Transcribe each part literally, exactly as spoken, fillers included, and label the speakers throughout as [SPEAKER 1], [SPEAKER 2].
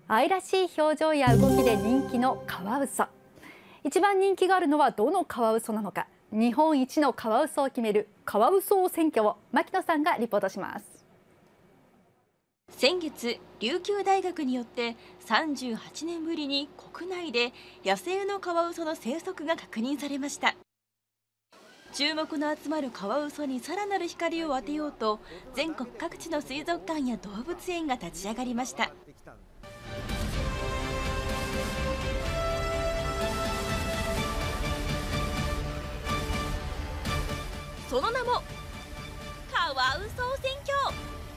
[SPEAKER 1] 愛らしい表情や動きで人気のカワウソ。一番人気があるのはどのカワウソなのか。日本一のカワウソを決めるカワウソ王選挙を牧野さんがリポートします。
[SPEAKER 2] 先月、琉球大学によってさんじゅうはちねんぶりに国内で野生のカワウソの生息が確認されました。注目の集まるカワウソにさらなる光を当てようと、全国各地の水族館や動物園が立ち上がりました。その名もカワウソ選挙。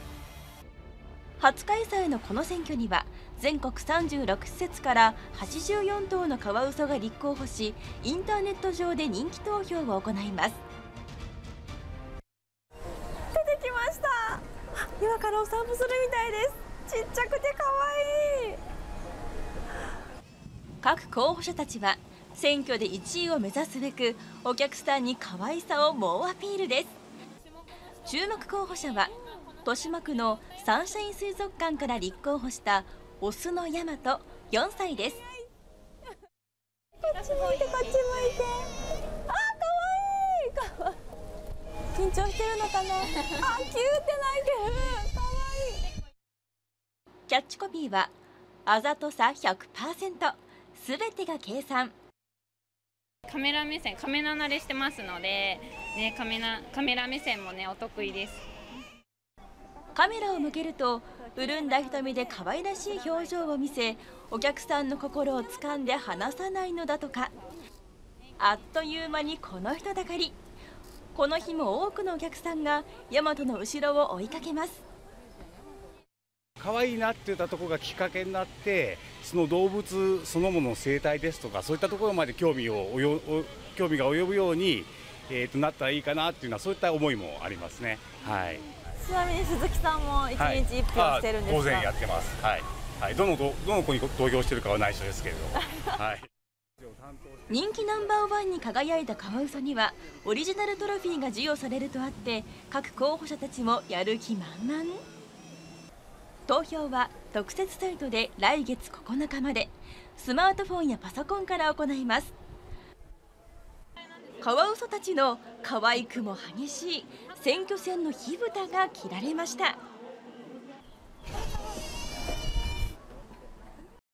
[SPEAKER 2] 初開催のこの選挙には全国さんじゅうろく施設からはちじゅうよんとうのカワウソが立候補し、インターネット上で人気投票を行います。
[SPEAKER 3] 出てきました。今からお散歩するみたいです。ちっちゃくて可愛い。
[SPEAKER 2] 各候補者たちは選挙でいちいを目指すべく、お客さんに可愛さを猛アピールです。注目候補者は豊島区のサンシャイン水族館から立候補したオスのヤマトよんさいです。
[SPEAKER 3] こっち向いてこっち向いて。あ、可愛い。可愛い。緊張してるのかな。あ、キューって鳴いてる。可愛い。
[SPEAKER 2] キャッチコピーはあざとさ ひゃくパーセント、 すべてが計算。
[SPEAKER 4] カメラ目線、カメラ慣れしてますので、ね、カメラ、カメラ目線もね、お得意です。
[SPEAKER 2] カメラを向けると潤んだ瞳で可愛らしい表情を見せ、お客さんの心を掴んで離さないのだとか。あっという間にこの人だかり。この日も多くのお客さんがヤマトの後ろを追いかけます。
[SPEAKER 5] 可愛いなっていったところがきっかけになって、その動物そのものの生態ですとか、そういったところまで興味を興味が及ぶように、えー、となったらいいかなっていうのは、そういった思いもありますね。はい。
[SPEAKER 3] ちなみに鈴木さんも一日一票してるんですか？
[SPEAKER 5] 当然やってます。はい。はい。どのどどの子に投票してるかは内緒ですけれども。はい。
[SPEAKER 2] 人気ナンバーワンに輝いたカワウソにはオリジナルトロフィーが授与されるとあって、各候補者たちもやる気満々。投票は特設サイトで来月ここのかまで、スマートフォンやパソコンから行います。カワウソたちの可愛くも激しい選挙戦の火蓋が切られました。